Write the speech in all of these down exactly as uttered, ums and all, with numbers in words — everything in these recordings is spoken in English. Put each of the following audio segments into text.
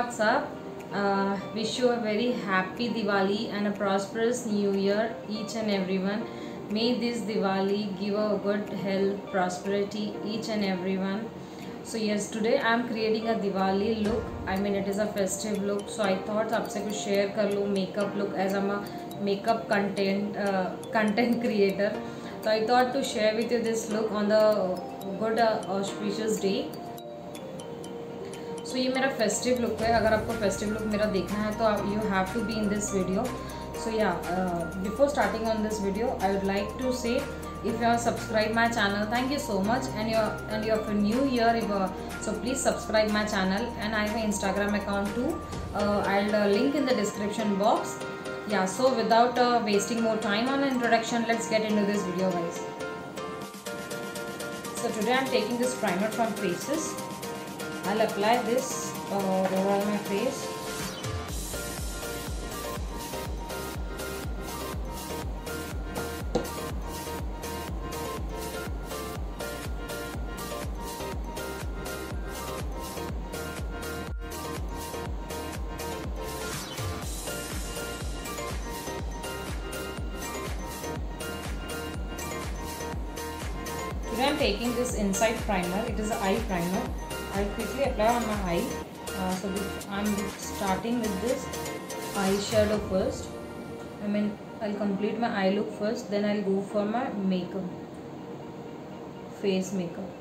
what's up? Uh, wish you a very happy Diwali and a prosperous new year, each and everyone. May this Diwali give a good health, prosperity, each and everyone. So yes, today I am creating a Diwali look. I mean it is a festive look. So I thought आपसे कुछ share कर लूँ makeup look, as I'm a makeup content uh, content creator. So I thought to share with you this look on the good uh, auspicious day. So so, ये मेरा festive look है. अगर आपको festive look मेरा देखना है तो आप you have to be in this video. So yeah before starting on this video I would like to say if you have subscribed my channel, thank you so much, and you're and you're for new year, if, uh, so please subscribe my channel, and I have an Instagram account too. uh, I'll uh, link in the description box. Yeah, so without uh, wasting more time on introduction, let's get into this video, guys. So today I'm taking this primer from Faces. I'll apply this uh, over my face. Today I'm taking this inside primer. It is an eye primer. I'll quickly apply on my eye. Uh, so this, I'm starting with this eyeshadow first. I mean, I'll complete my eye look first. Then I'll go for my makeup, face makeup.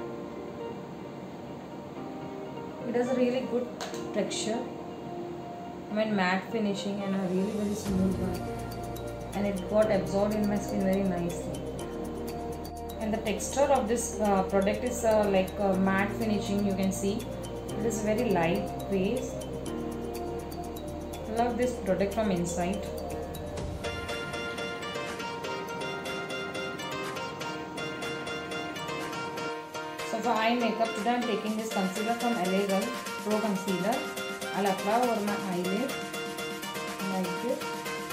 It has a really good texture. I mean, matte finishing and a really very smooth one. And it got absorbed in my skin very nicely. And the texture of this uh, product is uh, like uh, matte finishing. You can see it is very light base. I love this product from inside. So for eye makeup today I'm taking this concealer from L A Girl Pro Concealer. I'll apply over my eyelid like this.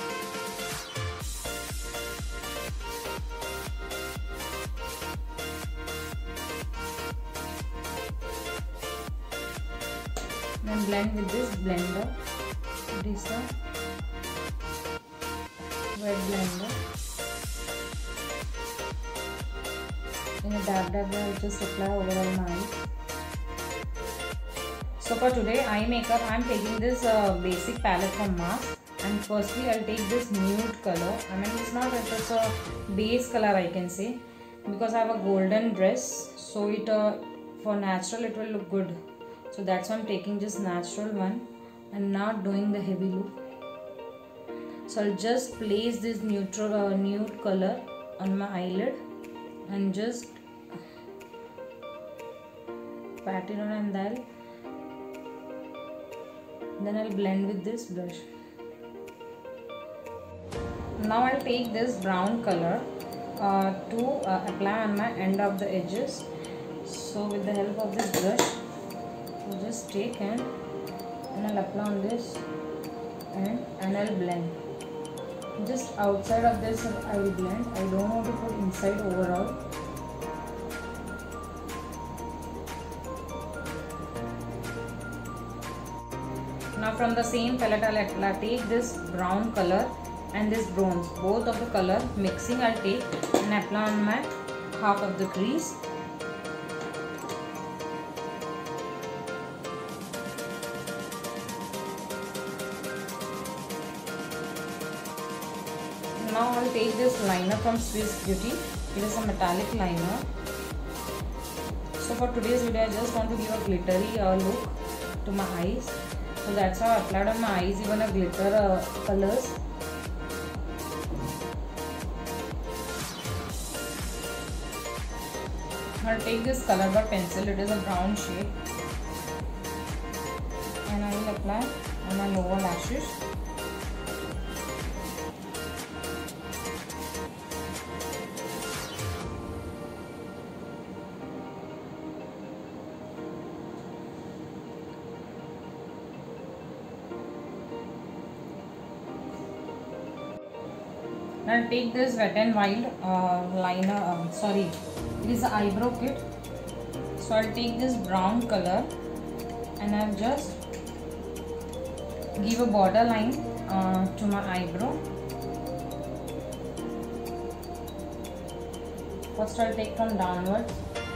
Then blend with this blender. It is a wet blender. In a dab dab I will just apply over all my eyes. So for today eye makeup I am taking this uh, basic palette from Mars. And firstly I'll take this nude color. I mean it's not just a base color, I can say, because I have a golden dress, so it uh, for natural it will look good. So that's why I'm taking just natural one and not doing the heavy look. So I'll just place this neutral uh, nude color on my eyelid and just pat it on, and then then I'll blend with this brush. Now I'll take this brown color uh, to uh, apply on my end of the edges. So with the help of this brush, so just take and and I'll apply on this and and I'll blend. Just outside of this I will blend. I don't want to put inside overall. Now from the same palette I'll, I'll take this brown color and this bronze. Both of the color mixing I'll take and apply on my half of the crease. Now I'll take this liner from Swiss Beauty. It is a metallic liner. So for today's video I just want to give a glittery uh, look to my eyes. So that's how I applied on my eyes even a glitter uh, colors. I'll take this color bar pencil. It is a brown shade. And I will apply on my lower lashes. I'll take this Wet n Wild uh, liner, uh, sorry, it is an eyebrow kit. So I'll take this brown color and I'll just give a border line uh, to my eyebrow. First I'll take from downwards.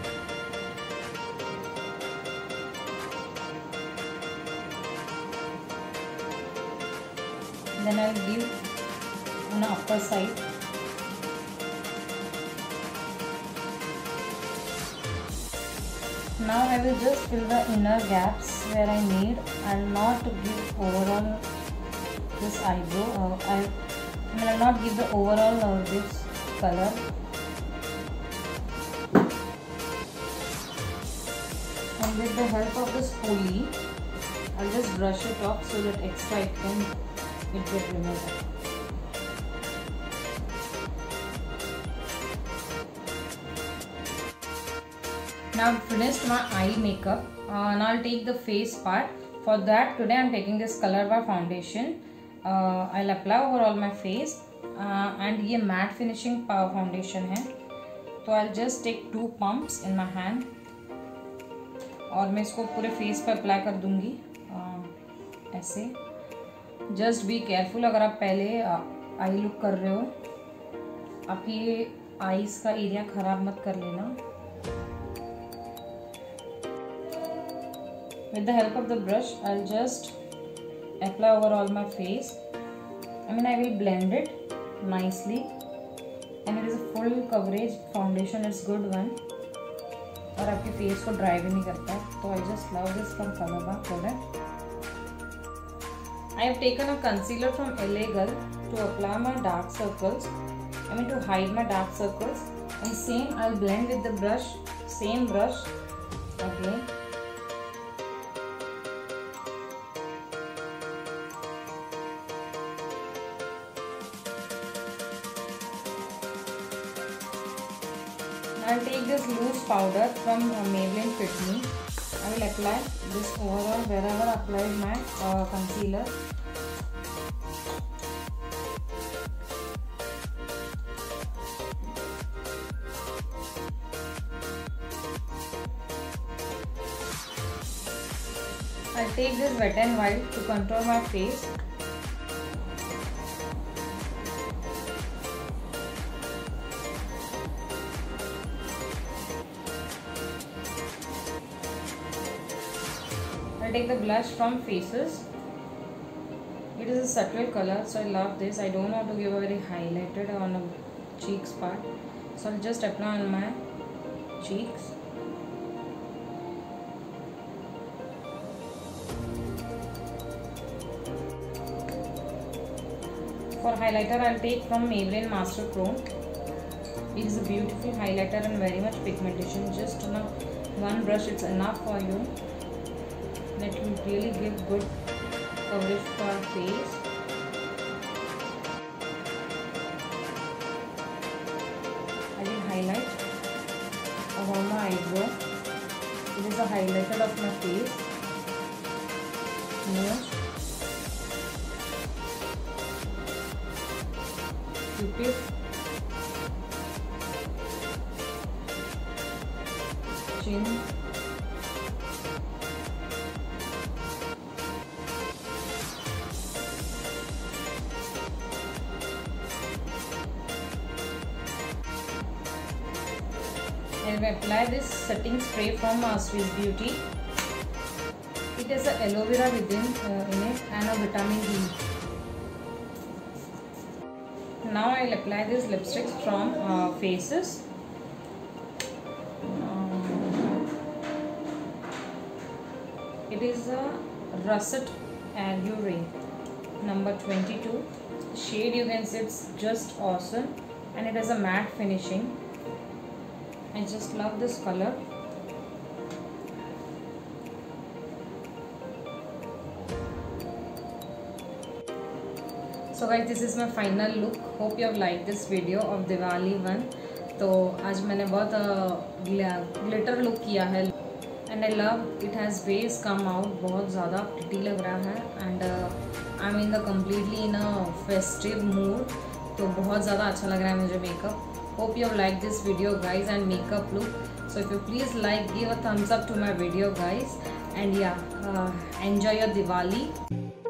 Then I'll give on the upper side. Now I will just fill the inner gaps where I need. I'll not give overall this eyebrow. Uh, I, I mean I'll not give the overall uh, this color. And with the help of the spoolie, I'll just brush it off so that extra it can it get removed. Now I've finished my eye makeup. Uh, now I'll take the face part. For that today I'm taking this Color Bar foundation. Uh, I'll apply over all my face. Uh, and ये matte finishing power foundation है. तो I'll just take two pumps in my hand. और मैं इसको पूरे face पर apply कर दूंगी uh, ऐसे. Just be careful. अगर आप पहले आई लुक कर रहे हो, आप ये आईज का एरिया खराब मत कर लेना. With the help of the brush I will just apply over all my face. I mean I will blend it nicely and it is a full coverage foundation. It's good one और आपके face को dry भी नहीं करता है. तो I just love this from colour bar product. I have taken a concealer from L A Girl to apply my dark circles. I mean to hide my dark circles. And same I'll blend with the brush. Same brush again. I'll take this loose powder from uh, Maybelline Fit Me. I will apply this overall wherever I applied my uh, concealer. I'll take this Wet n Wild to contour my face. I'll take the blush from Faces. It is a subtle color, so I love this. I don't want to give a very highlighted on the cheeks part, so I'll just apply on my cheeks. For highlighter, I'll take from Maybelline Master Chrome. It is a beautiful highlighter and very much pigmentation. Just on a one brush, it's enough for you. That will really give good coverage to our face. I will highlight around my eyebrow. It is a highlighter of my face. Nose. Cupid. Chin. And we apply this setting spray from uh, Swiss Beauty. It has a aloe vera within uh, in it and a vitamin D. Now I will apply these lipsticks from uh, Faces. Um, it is a Russet Allure number twenty-two. Shade you can see it's just awesome, and it has a matte finishing. I just love this color. So guys, this is my final look. Hope you have liked this video of Diwali one. तो आज मैंने बहुत glitter look किया है and I love it has base come out. बहुत ज़्यादा pretty लग रहा है and I am in the completely in a festive mood. तो बहुत ज़्यादा अच्छा लग रहा है मुझे makeup. Hope you have liked this video guys and makeup look. So if you please like, give a thumbs up to my video guys, and yeah, uh, enjoy your Diwali.